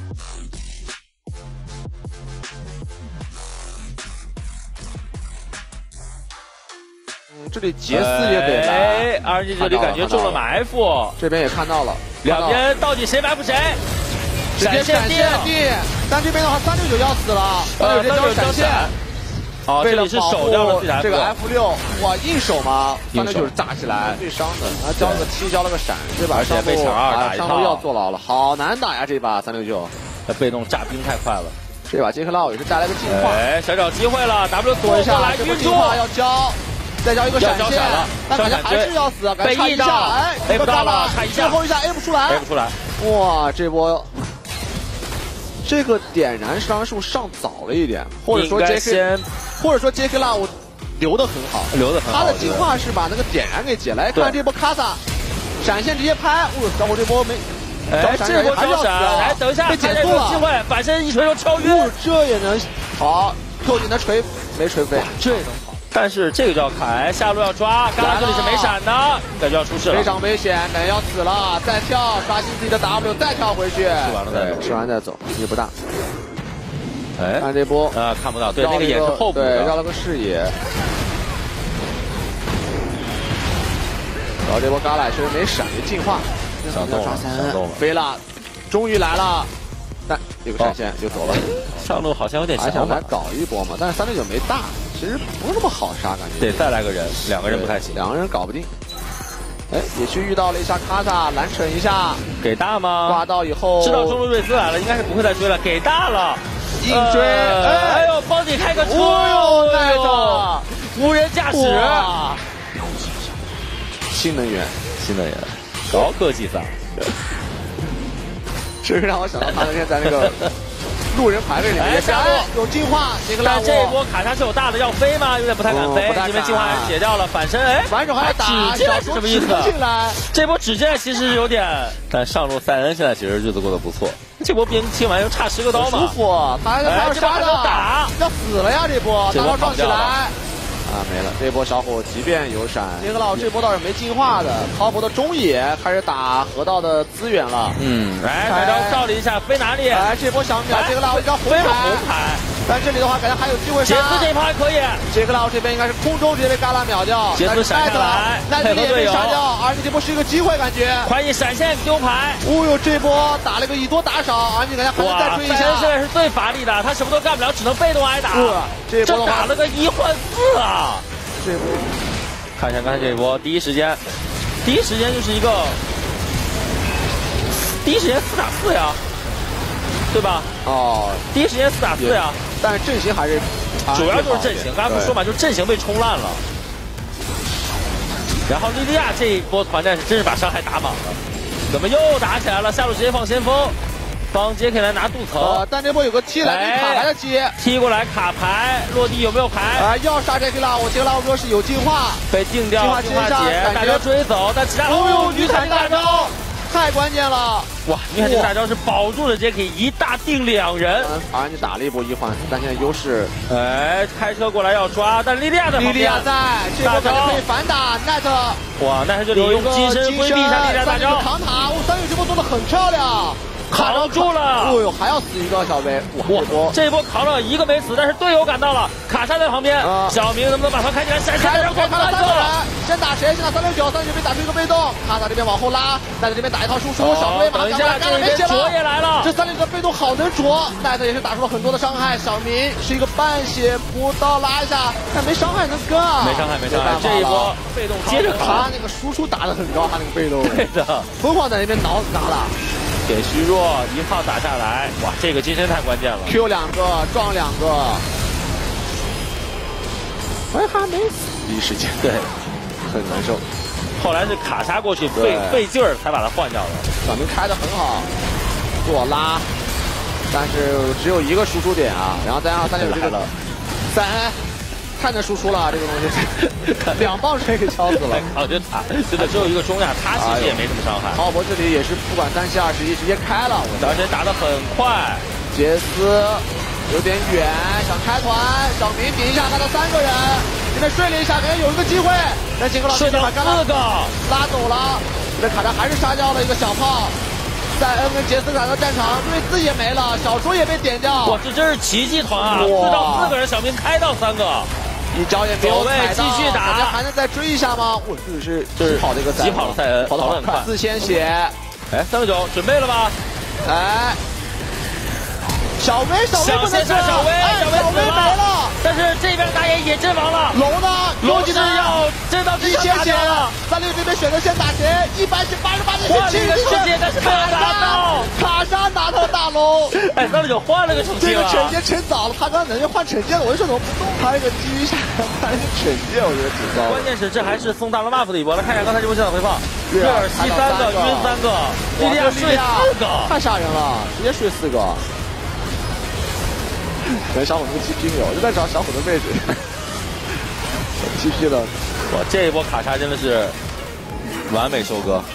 这里杰斯也给了 ，RNG 这里感觉中了埋伏， 这边也看到了， 两边到底谁埋伏谁？ 直接闪现地，但这边的话369要死了，369闪现。 哦，这里是守掉了这个 F6，哇，硬守吗？369炸起来，最伤的，他交了个T，交了个闪，这把被抢2打一套， 上路要坐牢了，好难打呀这把369， 他被动炸兵太快了。 这把杰克劳也是带来个进化， 哎，想找机会了 ，W 躲一下来晕住， 要交。再交一个闪现，但感觉还是要死， 被 E 到， 哎 ，A 不到了，差一下， 最后一下 A 不出来 ，A 不出来， 哇，这波这个点燃伤数上早了一点，或者说 JK 拉我留得很好，他的进化是把那个点燃给解了，来看这波卡萨闪现直接拍，小伙这波没。 哎，这波交闪，哎，等一下， 被减速了， 机会，反身一锤就敲晕， 这也能好，Q 你的锤没锤飞，这也能跑。 但是这个就要砍，下路要抓，嘎啦这里是没闪的，感觉要出事了， 非常危险，感觉要死了，再跳，刷新自己的 W， 再跳回去， 吃完了再走， 吃完再走，意义不大。 哎， 看这波看不到，对，那个眼是后补的， 对，绕了个视野。然后这波嘎啦确实没闪，没进化， 想动了， 飞了，终于来了，但有个闪现就走了。 上路好像有点还想来搞一波嘛，但是369没大，其实不是那么好杀，感觉得再来个人，2个人不太行 ，2个人搞不定。哎，也去遇到了一下卡萨，拦扯一下， 给大吗？ 挂到以后， 知道中路瑞兹来了，应该是不会再追了，给大了， 硬追， 哎呦，帮你开个车， 哎呦， 无人驾驶， 新能源， 高科技赛， 这让我想到他那天在那个。路人排位里面下路有进化， 但这一波卡莎是有大的要飞吗？有点不太敢飞，因为进化解掉了，反身哎， 反手还要打， 指进来是什么意思？ 进来， 这波指进来其实是有点，但上路塞恩现在其实日子过得不错。这波兵清完又差10个刀嘛， 舒服，他还要杀的，要死了呀！这波大招撞起来。没了，这波小伙即便有闪，杰克劳这波倒是没进化的，滔博的中野开始打河道的资源了。 来，大招照了一下，飞哪里？ 哎，这波小秒，杰克劳一张红牌，但这里的话感觉还有机会杀。 杰斯这一炮还可以， 杰克劳这边应该是空中直接被嘎啦秒掉， 杰斯闪下来， 奈特也被杀掉，而且这波是一个机会感觉。 快一闪现丢牌， 哦呦，这波打了个以多打少，而且感觉还能再追一下。 现在是最乏力的，他什么都干不了，只能被动挨打。 这打了个1换4啊！ 这波看一下刚才这一波，第一时间就是一个4打4呀，对吧？第一时间4打4呀， 但是阵型还是主要就是阵型，刚才不说嘛，就是阵型被冲烂了。然后莉莉娅这一波团战是真是把伤害打满了，怎么又打起来了？下路直接放先锋。帮杰克来拿镀层， 但这波有个踢来给卡牌的接， 踢过来卡牌落地有没有牌？ 要杀杰克拉，我杰克拉说是有进化， 被定掉，进化解，大招追走，但其他女砍大招太关键了， 哇！女砍这大招是保住了杰克一大定2人， 而你打了一波1换4，但现在优势， 哎，开车过来要抓，但莉莉娅在旁边， 莉莉娅在，这波感觉可以反打奈特， 哇！奈特这里用机身规避一下莉莉娅大招， 扛塔，369这波做的很漂亮。 扛住了！ 哦呦，还要死一个小贝！哇， 这一波扛了一个没死，但是队友赶到了，卡莎在旁边，小明能不能把他开起来？闪现，然后开3个人， 先打谁？先打369，369被打出一个被动，卡塔这边往后拉，奈特这边打一套输出，小贝马上赶过来，没血了， 卓也来了， 这369被动好能卓，奈特也是打出了很多的伤害，小明是一个半血不到拉一下，但没伤害能跟啊， 没伤害，这一波被动接着扛， 他那个输出打得很高，他那个被动， 对的， 疯狂在那边挠死他了。 铁虚弱1炮打下来，哇，这个金身太关键了 ！Q 2个撞2个，还没死，第一时间对， 很难受。 后来是卡莎过去费劲儿才把他换掉了。 小明开得很好，做拉，但是只有一个输出点啊，然后再让369这个3。太能输出了，这个东西2棒锤给敲死了。 我觉得他真的只有一个中亚，他其实也没什么伤害。 浩博这里也是不管3721直接开了， 而且打得很快。 杰斯有点远，想开团，小明顶一下他的3个人，现在睡了一下，感觉有一个机会，但杰克老师把4个拉走了。这边卡扎还是杀掉了一个小炮， 塞恩跟杰斯卡到战场，瑞斯也没了，小猪也被点掉。 哇，这真是奇迹团啊！4到4个人，小明开到3个， 一招也没有踩到， 继续打， 感觉还能再追一下吗？我是急跑这个急跑的塞恩， 跑得很快，4鲜血。 哎，3个9准备了吧？ 哎。 小薇不能杀小薇没了， 但是这边打野也阵亡了。 龙呢？ 龙是要真到 1鲜血了。3六这边选择先打谁？188的去世界，但是没有打到。 卡莎拿到了大龙。 哎，3六9换了个惩戒了。 这个惩戒惩早了，他刚才能换惩戒了，我就说怎么不动？他这个基于下他这个惩戒，我觉得挺高。 关键是这还是送大龙 buff 的一波。来看一下刚才这波现场回放，瑞尔吸3个，晕3个，莉莉娅睡4个， 太吓人了，直接睡4个。 可能小虎那个 TP 没有，我就在找小虎的位置。TP 了， 哇，这一波卡莎真的是完美收割。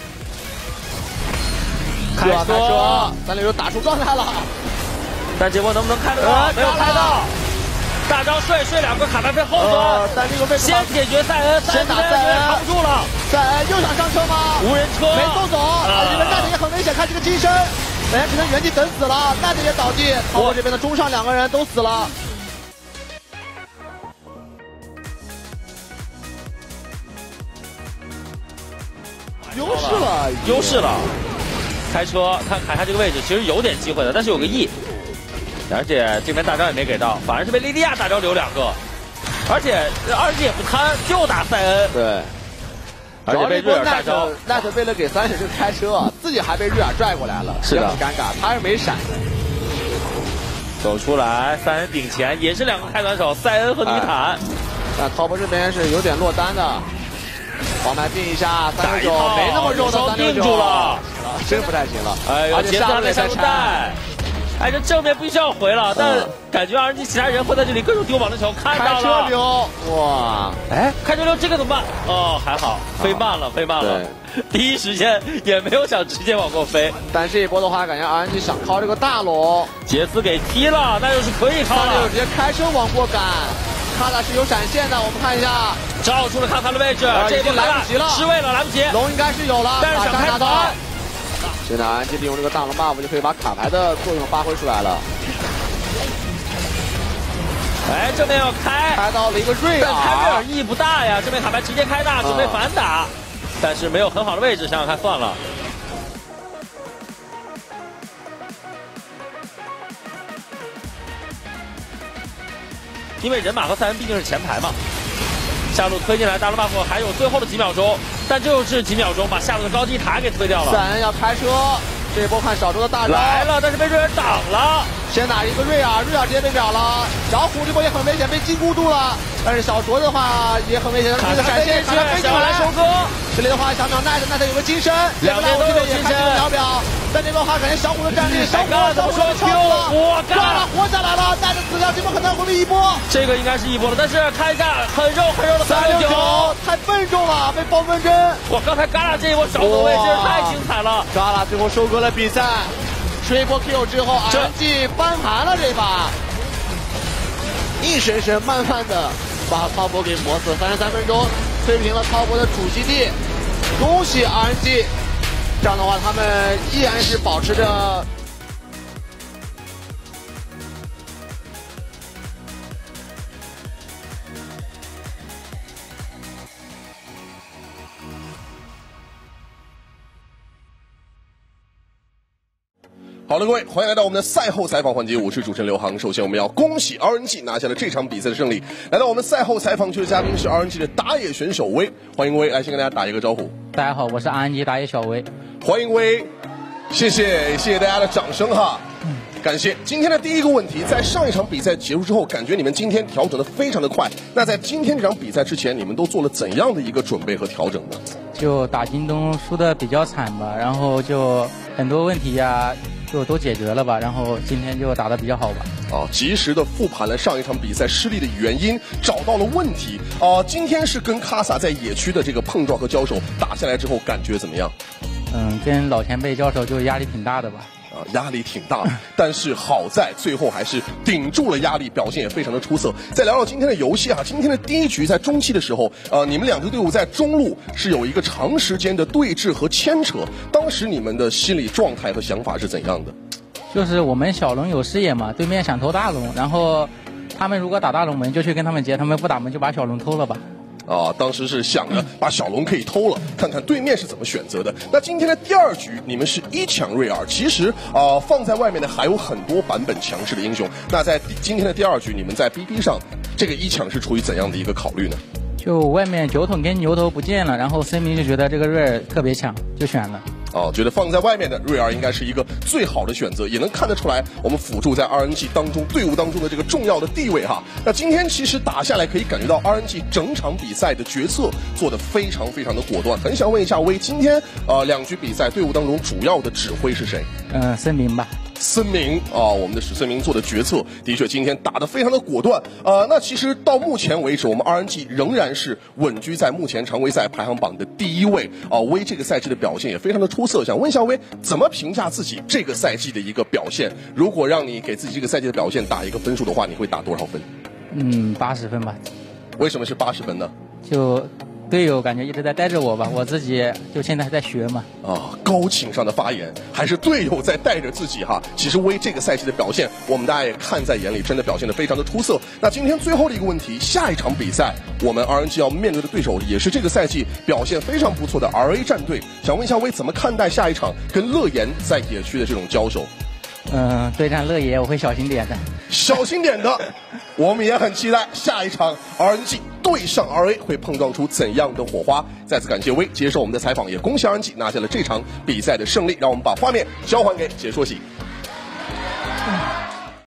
开车，369打出状态了， 但这波能不能开得到？没有开到。大招睡2个，卡牌被后蹲。 但这个位置先解决塞恩， 先打塞恩， 扛不住了。 塞恩又想上车吗？ 无人车没送走，这边奈德也很危险，看这个金身。 本来只能原地等死了，奈德也倒地，涛波这边的中上2个人都死了。 优势了。开车看卡莎这个位置，其实有点机会的，但是有个 E， 而且这边大招也没给到，反而是被莉莉娅大招留2个，而且2G也不贪，就打塞恩。 对。 而且被瑞尔大招， 奈特为了给30这开车，自己还被瑞尔拽过来了， 是的， 很尴尬，他是没闪的。 走出来，3人顶前，也是2个开团手，塞恩和泥坦。 那涛波这边是有点落单的，黄牌定一下，369没那么肉的369 定住了， 真不太行了。 哎呦，杰斯还在下路带。 哎，这正面必须要回了，但感觉RNG其他人会在这里各种丢网的球，看到了。 开车流，哇！ 哎，开车流这个怎么办？哦，还好，飞慢了。第一时间也没有想直接往过飞。 但这一波的话，感觉RNG想靠这个大龙， 杰斯给踢了，那就是可以靠了。 直接开车往过赶，卡塔是有闪现的，我们看一下， 照出了卡塔的位置，这一波来不及了， 失位了，来不及。 龙应该是有了， 但是想开团。 现在RNG利用这个大龙 buff 就可以把卡牌的作用发挥出来了。 哎，正面要开到了一个瑞尔， 但开瑞尔意义不大呀，正面卡牌直接开大，准备反打，但是没有很好的位置，想想看算了。因为人马和塞恩毕竟是前排嘛。 下路推进来，大龙 buff 还有最后的几秒钟，但就是几秒钟把下路的高地塔给推掉了。 塞恩要开车，这一波看小猪的大招来了，但是被瑞尔挡了。 先打一个瑞尔，瑞尔直接被秒了。小虎这波也很危险，被禁锢住了。但是小卓的话也很危险，这个闪现，卡塔飞进来收割。这里的话想找奈特有个金身， 两边都有金身。 秒表，但这边的话感觉小虎的战力，小虎怎么说 Q？ 我干了，活下来了，奈特死掉，这波可能会被一波。 这个应该是一波了，但是看一下很肉的369， 太笨重了，被暴风针。 我刚才嘎啦这一波小走位真是太精彩了， 嘎啦最后收割了比赛。 Triple Kill 之后 ，RNG 翻盘了这把，硬生生慢慢的把滔博给磨死，33分钟推平了滔博的主基地，恭喜 RNG， 这样的话他们依然是保持着。 好了，各位，欢迎来到我们的赛后采访环节，我是主持人刘航。首先，我们要恭喜 RNG 拿下了这场比赛的胜利。来到我们赛后采访区的嘉宾是 RNG 的打野选手威，欢迎威，来先跟大家打一个招呼。 大家好，我是 RNG 打野小威， 欢迎威，谢谢大家的掌声哈。感谢。今天的第一个问题，在上一场比赛结束之后，感觉你们今天调整的非常的快。那在今天这场比赛之前，你们都做了怎样的一个准备和调整呢？ 就打京东输的比较惨吧，然后就很多问题呀。 就都解决了吧，然后今天就打得比较好吧。 及时的复盘了上一场比赛失利的原因，找到了问题。今天是跟卡萨在野区的这个碰撞和交手打下来之后，感觉怎么样？ 跟老前辈交手就压力挺大的吧。 压力挺大，但是好在最后还是顶住了压力，表现也非常的出色。再聊聊今天的游戏啊，今天的第一局在中期的时候，你们两支队伍在中路是有一个长时间的对峙和牵扯，当时你们的心理状态和想法是怎样的？ 就是我们小龙有视野嘛，对面想偷大龙，然后他们如果打大龙门就去跟他们接，他们不打门就把小龙偷了吧。 当时是想着把小龙可以偷了，看看对面是怎么选择的。那今天的第二局，你们是1抢瑞尔，其实放在外面的还有很多版本强势的英雄。那在今天的第二局，你们在 BB 上这个1抢是出于怎样的一个考虑呢？ 就外面酒桶跟牛头不见了，然后森明就觉得这个瑞尔特别强，就选了。 觉得放在外面的瑞尔应该是一个最好的选择，也能看得出来我们辅助在 RNG 当中队伍当中的这个重要的地位哈。那今天其实打下来可以感觉到 RNG 整场比赛的决策做得非常非常的果断。很想问一下威，今天2局比赛队伍当中主要的指挥是谁？ 森明吧。 森明我们的史森明做的决策的确今天打得非常的果断。那其实到目前为止，我们 RNG 仍然是稳居在目前常规赛排行榜的第1位。威这个赛季的表现也非常的出色，想问一下威，怎么评价自己这个赛季的一个表现？如果让你给自己这个赛季的表现打一个分数的话，你会打多少分 ？80分吧。 为什么是80分呢？ 就队友感觉一直在带着我吧，我自己就现在还在学嘛。 高情商的发言，还是队友在带着自己哈。其实威这个赛季的表现，我们大家也看在眼里，真的表现得非常的出色。那今天最后的一个问题，下一场比赛我们 RNG 要面对的对手也是这个赛季表现非常不错的 RA 战队。想问一下威，怎么看待下一场跟乐言在野区的这种交手？ 对战乐爷我会小心点的。 小心点的，我们也很期待下一场 RNG 对上 RA 会碰撞出怎样的火花。再次感谢威接受我们的采访，也恭喜 RNG 拿下了这场比赛的胜利。让我们把画面交还给解说席。